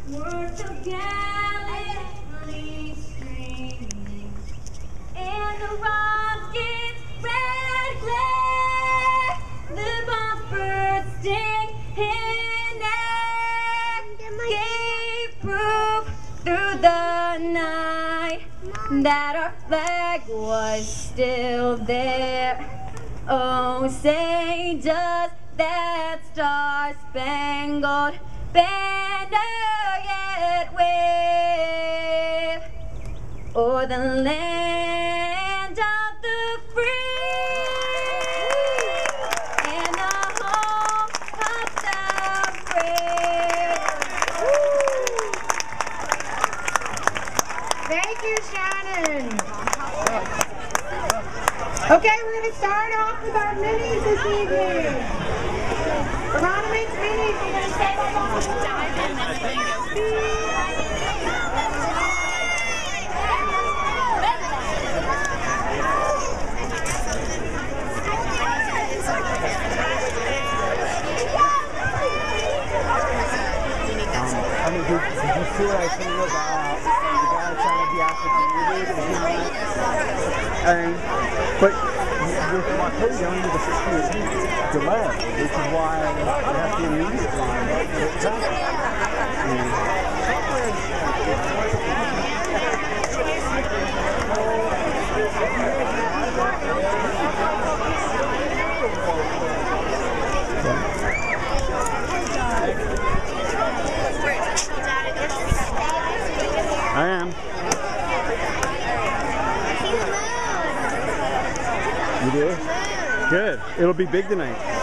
Words of Galilee streaming, and the rocket's red glare, the bombs bursting in air, gave proof through the night that our flag was still there. Oh, say does that star-spangled banner yet wave o'er the land of the free and the home of the brave? Thank you, Shannon. Okay, we're going to start off with our minis this evening. Verona makes minis. We're going to start off with did you see what I said about the guy trying to be affidavit? But with Montpellier, you only need a 6-year delay, which is why you have to immediately I am. You do? Good. It'll be big tonight.